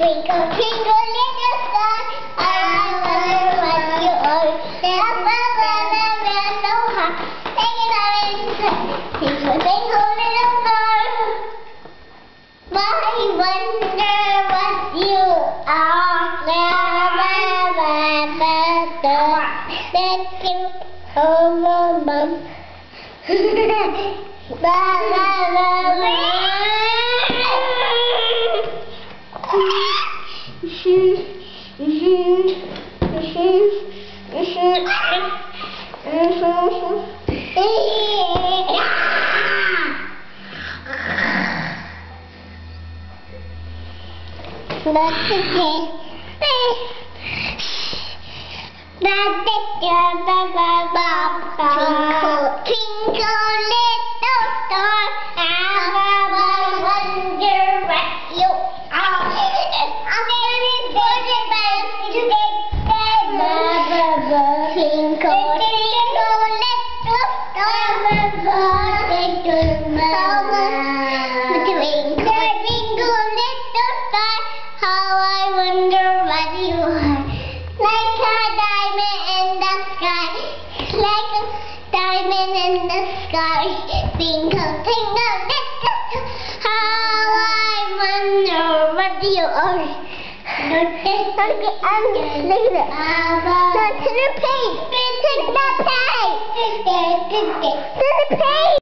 Twinkle, twinkle, little star, I wonder what you are. Up above and we're so high, hanging out in the sky. Twinkle, twinkle, little star, I wonder what you are. Thank you, oh, mom. That's okay. Twinkle, twinkle, little star, how I wonder what you are. I'm very good today. Twinkle, twinkle, little star, twinkle, twinkle, little star, how I wonder what you are. Like a diamond in the sky, like a diamond in the sky. Twinkle, twinkle, little star, how I wonder what you are. Look at the page. To the page.